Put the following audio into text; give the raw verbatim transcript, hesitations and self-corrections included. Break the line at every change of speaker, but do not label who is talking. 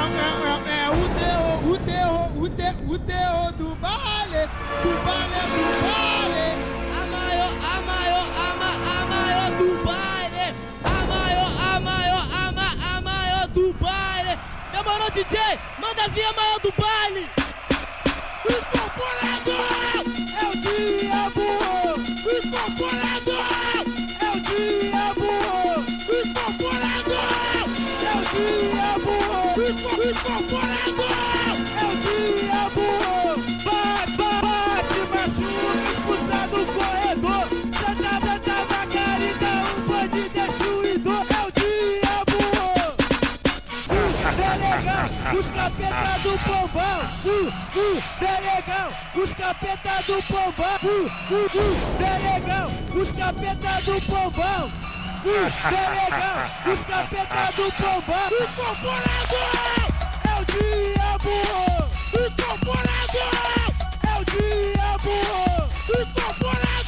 é o terror, o terror, o terror, o terror do baile, do baile, do baile.
A maior, a maior, a, ma, a maior do baile. A maior, a maior, a, ma, a maior do baile. Demorou, D J? Manda vir a maior do baile.
Incorporador é o diabo. Incorporador é o diabo. Incorporador é o diabo. Incorporador é o diabo. Bate, bate, machuca, expulsa do corredor. Santa, Santa Margarida, um bande destruidor. É o diabo. Uh, delegão, os capeta do pombão. Uh, uh, delegão, os capeta do pombão. Uh, uh, uh, delegão, os capeta do pombão. Uh, delegão, os capeta do pombão. Incorporador é o diabo. Incorporador é o diabo. Incorporador